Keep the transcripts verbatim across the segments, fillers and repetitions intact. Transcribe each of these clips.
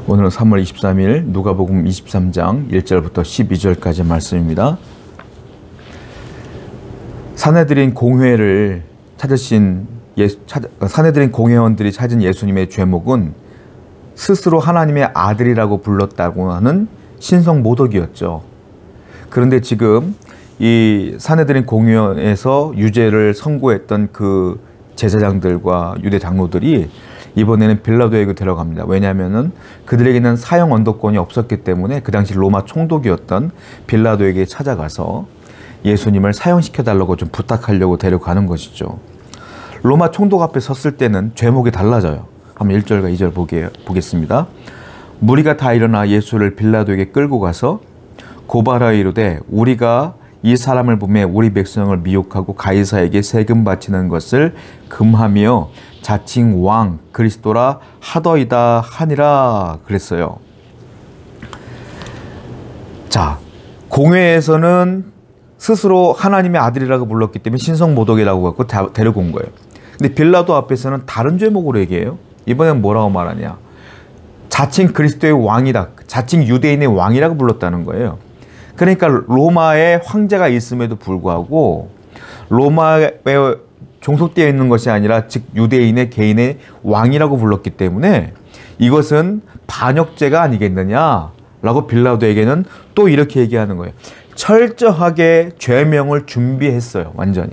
오늘은 삼월 이십삼일 누가복음 이십삼 장 일 절부터 십이 절까지 말씀입니다. 산헤드린 공회를 찾으신 예수, 찾, 산헤드린 공회원들이 찾은 예수님의 죄목은 스스로 하나님의 아들이라고 불렀다고 하는 신성 모독이었죠. 그런데 지금 이 산헤드린 공회에서 유죄를 선고했던 그 제사장들과 유대 장로들이 이번에는 빌라도에게 데려갑니다. 왜냐하면 그들에게는 사형 언도권이 없었기 때문에 그 당시 로마 총독이었던 빌라도에게 찾아가서 예수님을 사형시켜달라고 좀 부탁하려고 데려가는 것이죠. 로마 총독 앞에 섰을 때는 죄목이 달라져요. 한번 일 절과 이 절 보게, 보겠습니다. 무리가 다 일어나 예수를 빌라도에게 끌고 가서 고발하여 이르되 우리가 이 사람을 보매 우리 백성을 미혹하고 가이사에게 세금 바치는 것을 금하며 자칭 왕 그리스도라 하더이다 하니라 그랬어요. 자, 공회에서는 스스로 하나님의 아들이라고 불렀기 때문에 신성모독이라고 갖고 데리고 온 거예요. 근데 빌라도 앞에서는 다른 죄목으로 얘기해요. 이번엔 뭐라고 말하냐? 자칭 그리스도의 왕이다. 자칭 유대인의 왕이라고 불렀다는 거예요. 그러니까 로마의 황제가 있음에도 불구하고 로마에 종속되어 있는 것이 아니라 즉 유대인의 개인의 왕이라고 불렀기 때문에 이것은 반역죄가 아니겠느냐라고 빌라도에게는 또 이렇게 얘기하는 거예요. 철저하게 죄명을 준비했어요. 완전히.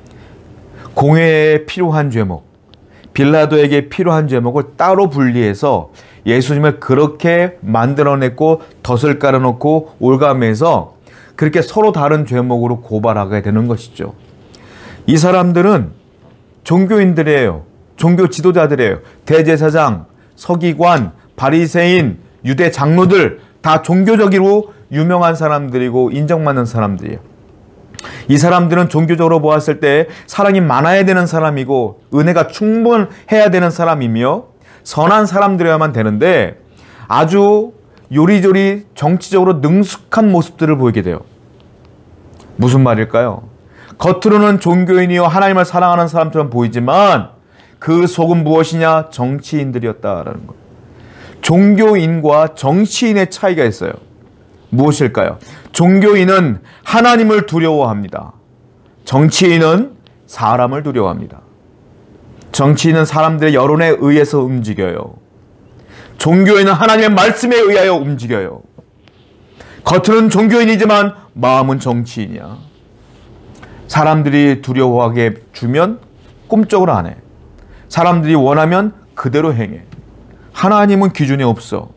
공회에 필요한 죄목, 빌라도에게 필요한 죄목을 따로 분리해서 예수님을 그렇게 만들어냈고 덫을 깔아놓고 올가매서 그렇게 서로 다른 죄목으로 고발하게 되는 것이죠. 이 사람들은 종교인들이에요. 종교 지도자들이에요. 대제사장, 서기관, 바리새인, 유대 장로들 다 종교적으로 유명한 사람들이고 인정받는 사람들이에요. 이 사람들은 종교적으로 보았을 때 사랑이 많아야 되는 사람이고 은혜가 충분해야 되는 사람이며 선한 사람들이어야만 되는데 아주 요리조리 정치적으로 능숙한 모습들을 보이게 돼요. 무슨 말일까요? 겉으로는 종교인이요 하나님을 사랑하는 사람처럼 보이지만 그 속은 무엇이냐? 정치인들이었다라는 거예요. 종교인과 정치인의 차이가 있어요. 무엇일까요? 종교인은 하나님을 두려워합니다. 정치인은 사람을 두려워합니다. 정치인은 사람들의 여론에 의해서 움직여요. 종교인은 하나님의 말씀에 의하여 움직여요. 겉으로는 종교인이지만 마음은 정치인이야. 사람들이 두려워하게 주면 꿈쩍을 안 해. 사람들이 원하면 그대로 행해. 하나님은 기준이 없어.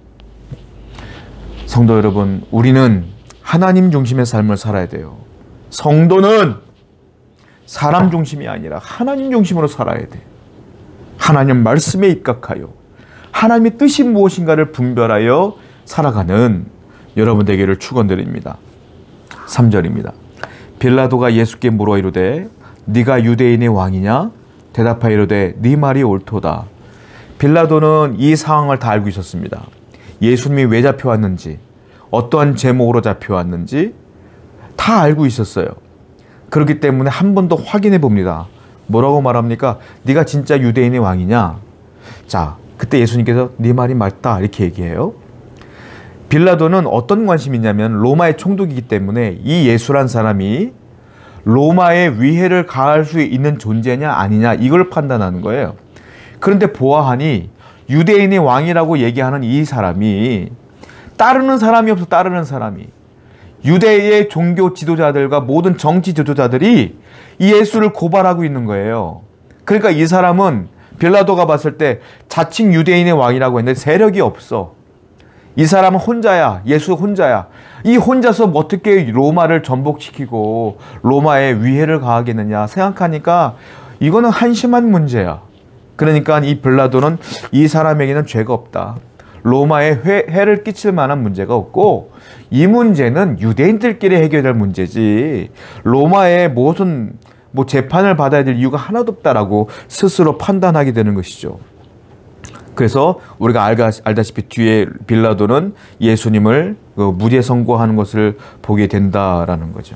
성도 여러분, 우리는 하나님 중심의 삶을 살아야 돼요. 성도는 사람 중심이 아니라 하나님 중심으로 살아야 돼. 하나님 말씀에 입각하여 하나님의 뜻이 무엇인가를 분별하여 살아가는 여러분 되기를 축원드립니다. 삼 절입니다. 빌라도가 예수께 물어 이르되 네가 유대인의 왕이냐? 대답하여 이르되 네 말이 옳도다. 빌라도는 이 상황을 다 알고 있었습니다. 예수님이 왜 잡혀왔는지, 어떠한 제목으로 잡혀왔는지 다 알고 있었어요. 그렇기 때문에 한 번 더 확인해 봅니다. 뭐라고 말합니까? 네가 진짜 유대인의 왕이냐? 자, 그때 예수님께서 네 말이 맞다 이렇게 얘기해요. 빌라도는 어떤 관심이 있냐면 로마의 총독이기 때문에 이 예수란 사람이 로마의 위해를 가할 수 있는 존재냐 아니냐 이걸 판단하는 거예요. 그런데 보아하니 유대인의 왕이라고 얘기하는 이 사람이 따르는 사람이 없어. 따르는 사람이 유대의 종교 지도자들과 모든 정치 지도자들이 이 예수를 고발하고 있는 거예요. 그러니까 이 사람은 빌라도가 봤을 때 자칭 유대인의 왕이라고 했는데 세력이 없어. 이 사람은 혼자야. 예수 혼자야. 이 혼자서 어떻게 로마를 전복시키고 로마에 위해를 가하겠느냐 생각하니까 이거는 한심한 문제야. 그러니까 이 빌라도는 이 사람에게는 죄가 없다. 로마에 회, 해를 끼칠 만한 문제가 없고 이 문제는 유대인들끼리 해결될 문제지 로마의 무슨 뭐 재판을 받아야 될 이유가 하나도 없다라고 스스로 판단하게 되는 것이죠. 그래서 우리가 알가, 알다시피 뒤에 빌라도는 예수님을 그 무죄 선고하는 것을 보게 된다라는 거죠.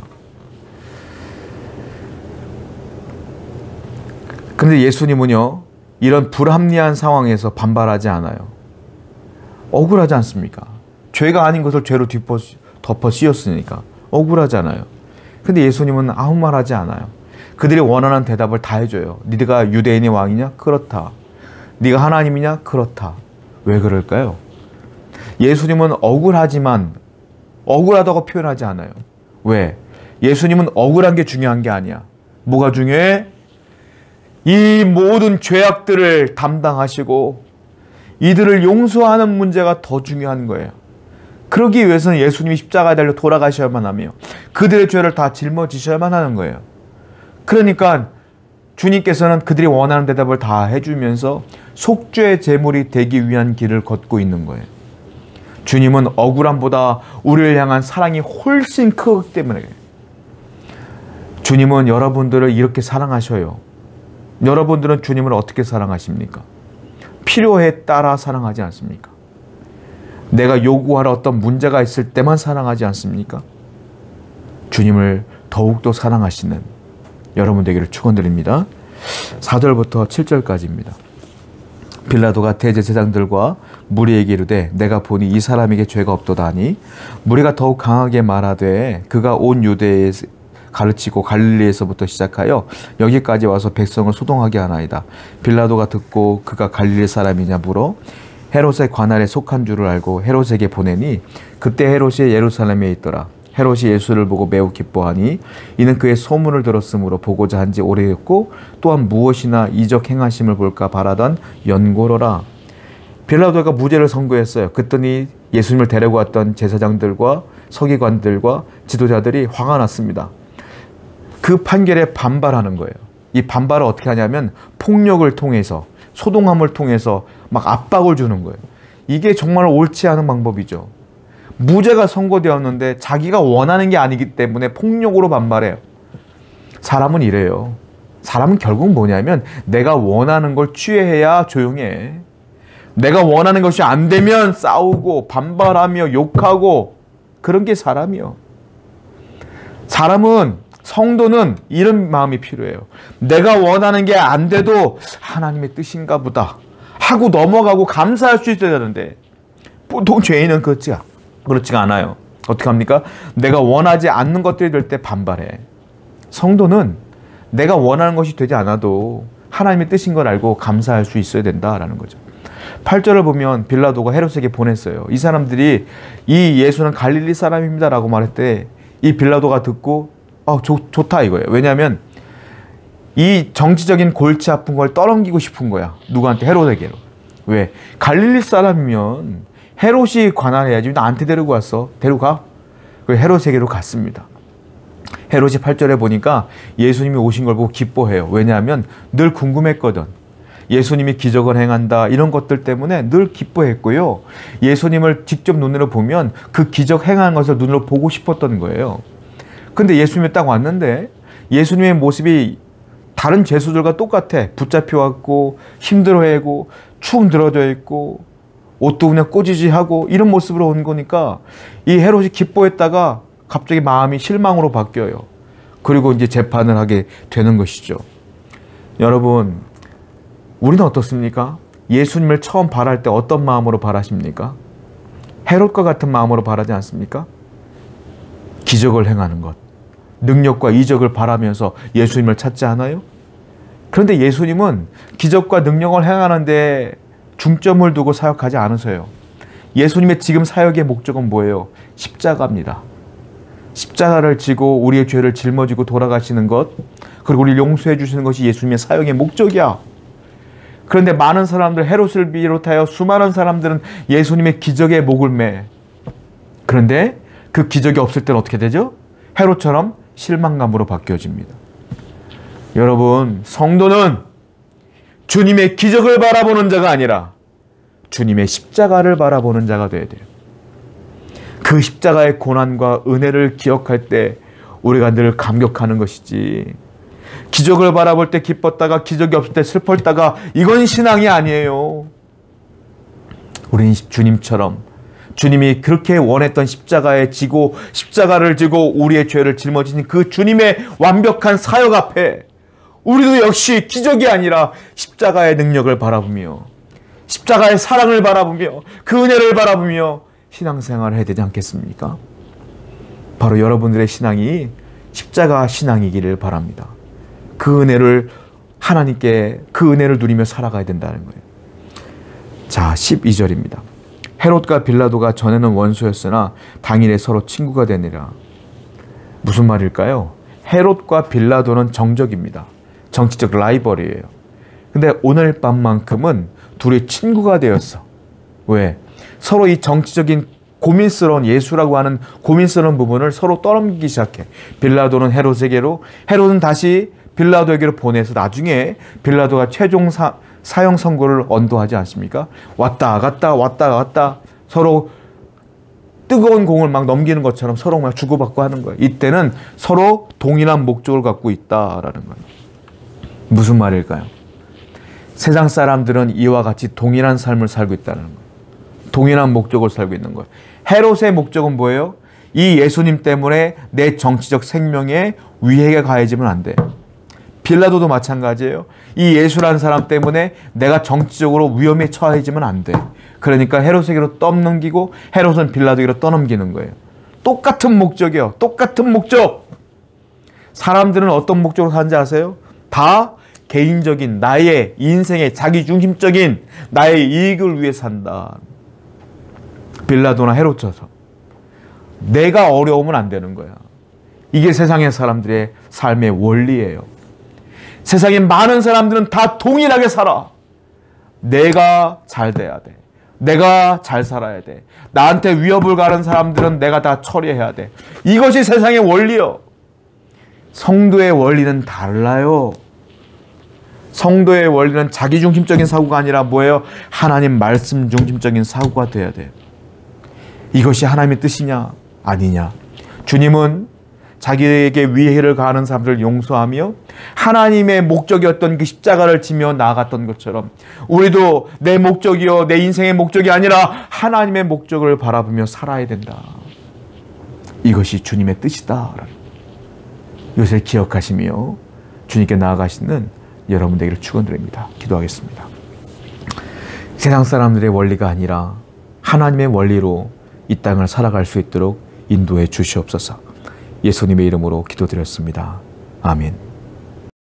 그런데 예수님은요 이런 불합리한 상황에서 반발하지 않아요. 억울하지 않습니까? 죄가 아닌 것을 죄로 덮어, 덮어 씌웠으니까 억울하잖아요. 근데 예수님은 아무 말 하지 않아요. 그들이 원하는 대답을 다 해줘요. 네가 유대인의 왕이냐? 그렇다. 네가 하나님이냐? 그렇다. 왜 그럴까요? 예수님은 억울하지만 억울하다고 표현하지 않아요. 왜? 예수님은 억울한 게 중요한 게 아니야. 뭐가 중요해? 이 모든 죄악들을 담당하시고 이들을 용서하는 문제가 더 중요한 거예요. 그러기 위해서는 예수님이 십자가에 달려 돌아가셔야만 하며 그들의 죄를 다 짊어지셔야만 하는 거예요. 그러니까 주님께서는 그들이 원하는 대답을 다 해주면서 속죄의 제물이 되기 위한 길을 걷고 있는 거예요. 주님은 억울함보다 우리를 향한 사랑이 훨씬 크기 때문에 주님은 여러분들을 이렇게 사랑하셔요. 여러분들은 주님을 어떻게 사랑하십니까? 필요에 따라 사랑하지 않습니까? 내가 요구할 어떤 문제가 있을 때만 사랑하지 않습니까? 주님을 더욱더 사랑하시는 여러분 되기를 축원드립니다. 사 절부터 칠 절까지입니다. 빌라도가 대제사장들과 무리에게 이르되 내가 보니 이 사람에게 죄가 없도다 하니 무리가 더욱 강하게 말하되 그가 온 유대에 가르치고 갈릴리에서부터 시작하여 여기까지 와서 백성을 소동하게 하나이다. 빌라도가 듣고 그가 갈릴리 사람이냐 물어 헤롯의 관할에 속한 줄을 알고 헤롯에게 보내니 그때 헤롯이 예루살렘에 있더라. 헤롯이 예수를 보고 매우 기뻐하니 이는 그의 소문을 들었으므로 보고자 한지 오래였고 또한 무엇이나 이적 행하심을 볼까 바라던 연고로라. 빌라도가 무죄를 선고했어요. 그랬더니 예수님을 데리고 왔던 제사장들과 서기관들과 지도자들이 화가 났습니다. 그 판결에 반발하는 거예요. 이 반발을 어떻게 하냐면 폭력을 통해서 소동함을 통해서 막 압박을 주는 거예요. 이게 정말 옳지 않은 방법이죠. 무죄가 선고되었는데 자기가 원하는 게 아니기 때문에 폭력으로 반발해요. 사람은 이래요. 사람은 결국 뭐냐면 내가 원하는 걸 취해야 조용해. 내가 원하는 것이 안 되면 싸우고 반발하며 욕하고 그런 게 사람이요. 사람은 성도는 이런 마음이 필요해요. 내가 원하는 게 안 돼도 하나님의 뜻인가 보다 하고 넘어가고 감사할 수 있어야 되는데 보통 죄인은 그렇지, 그렇지가 않아요. 어떻게 합니까? 내가 원하지 않는 것들이 될 때 반발해. 성도는 내가 원하는 것이 되지 않아도 하나님의 뜻인 걸 알고 감사할 수 있어야 된다라는 거죠. 팔 절을 보면 빌라도가 헤롯에게 보냈어요. 이 사람들이 이 예수는 갈릴리 사람입니다 라고 말했대. 이 빌라도가 듣고 어, 좋, 좋다 이거예요. 왜냐하면 이 정치적인 골치 아픈 걸 떠넘기고 싶은 거야. 누구한테? 헤롯에게로. 왜? 갈릴리 사람이면 헤롯이 관할해야지. 나한테 데리고 왔어. 데려가. 그 헤롯에게로 갔습니다. 헤롯이 팔 절에 보니까 예수님이 오신 걸 보고 기뻐해요. 왜냐하면 늘 궁금했거든. 예수님이 기적을 행한다 이런 것들 때문에 늘 기뻐했고요. 예수님을 직접 눈으로 보면 그 기적 행하는 것을 눈으로 보고 싶었던 거예요. 근데 예수님이 딱 왔는데 예수님의 모습이 다른 죄수들과 똑같아. 붙잡혀왔고 힘들어하고 축 늘어져 있고 옷도 그냥 꼬지지하고 이런 모습으로 온 거니까 이 헤롯이 기뻐했다가 갑자기 마음이 실망으로 바뀌어요. 그리고 이제 재판을 하게 되는 것이죠. 여러분, 우리는 어떻습니까? 예수님을 처음 바랄 때 어떤 마음으로 바라십니까? 헤롯과 같은 마음으로 바라지 않습니까? 기적을 행하는 것, 능력과 이적을 바라면서 예수님을 찾지 않아요? 그런데 예수님은 기적과 능력을 행하는데 중점을 두고 사역하지 않으세요. 예수님의 지금 사역의 목적은 뭐예요? 십자가입니다. 십자가를 지고 우리의 죄를 짊어지고 돌아가시는 것, 그리고 우리를 용서해 주시는 것이 예수님의 사역의 목적이야. 그런데 많은 사람들, 헤롯을 비롯하여 수많은 사람들은 예수님의 기적에 목을 매. 그런데 그 기적이 없을 때는 어떻게 되죠? 헤롯처럼 실망감으로 바뀌어집니다. 여러분, 성도는 주님의 기적을 바라보는 자가 아니라 주님의 십자가를 바라보는 자가 되어야 돼요. 그 십자가의 고난과 은혜를 기억할 때 우리가 늘 감격하는 것이지, 기적을 바라볼 때 기뻤다가 기적이 없을 때 슬펐다가 이건 신앙이 아니에요. 우리는 주님처럼 주님이 그렇게 원했던 십자가에 지고 십자가를 지고 우리의 죄를 짊어지는 그 주님의 완벽한 사역 앞에 우리도 역시 기적이 아니라 십자가의 능력을 바라보며 십자가의 사랑을 바라보며 그 은혜를 바라보며 신앙생활을 해야 되지 않겠습니까? 바로 여러분들의 신앙이 십자가 신앙이기를 바랍니다. 그 은혜를 하나님께 그 은혜를 누리며 살아가야 된다는 거예요. 자, 십이 절입니다. 헤롯과 빌라도가 전에는 원수였으나 당일에 서로 친구가 되니라. 무슨 말일까요? 헤롯과 빌라도는 정적입니다. 정치적 라이벌이에요. 근데 오늘 밤만큼은 둘이 친구가 되었어. 왜? 서로 이 정치적인 고민스러운 예수라고 하는 고민스러운 부분을 서로 떠넘기기 시작해. 빌라도는 헤롯에게로, 헤롯은 다시 빌라도에게로 보내서 나중에 빌라도가 최종 사, 사형 선고를 언도하지 않습니까? 왔다 갔다 왔다 갔다 서로 뜨거운 공을 막 넘기는 것처럼 서로 막 주고받고 하는 거예요. 이때는 서로 동일한 목적을 갖고 있다라는 거예요. 무슨 말일까요? 세상 사람들은 이와 같이 동일한 삶을 살고 있다는 거예요. 동일한 목적을 살고 있는 거예요. 헤롯의 목적은 뭐예요? 이 예수님 때문에 내 정치적 생명에 위해가 가해지면 안 돼. 빌라도도 마찬가지예요. 이 예수라는 사람 때문에 내가 정치적으로 위험에 처해지면 안 돼. 그러니까 헤롯에게로 떠넘기고 헤롯은 빌라도에게로 떠넘기는 거예요. 똑같은 목적이요. 똑같은 목적. 사람들은 어떤 목적으로 사는지 아세요? 다 개인적인 나의 인생의 자기중심적인 나의 이익을 위해 산다. 빌라도나 헤롯처럼 내가 어려우면 안 되는 거야. 이게 세상의 사람들의 삶의 원리예요. 세상에 많은 사람들은 다 동일하게 살아. 내가 잘 돼야 돼. 내가 잘 살아야 돼. 나한테 위협을 가는 사람들은 내가 다 처리해야 돼. 이것이 세상의 원리요. 성도의 원리는 달라요. 성도의 원리는 자기중심적인 사고가 아니라 뭐예요? 하나님 말씀 중심적인 사고가 돼야 돼요. 이것이 하나님의 뜻이냐? 아니냐? 주님은 자기에게 위해를 가하는 사람들을 용서하며 하나님의 목적이었던 그 십자가를 지며 나아갔던 것처럼 우리도 내 목적이요 내 인생의 목적이 아니라 하나님의 목적을 바라보며 살아야 된다. 이것이 주님의 뜻이다. 이것을 기억하시며 주님께 나아가시는 여러분 되기를 축원드립니다. 기도하겠습니다. 세상 사람들의 원리가 아니라 하나님의 원리로 이 땅을 살아갈 수 있도록 인도해 주시옵소서. 예수님의 이름으로 기도드렸습니다. 아멘.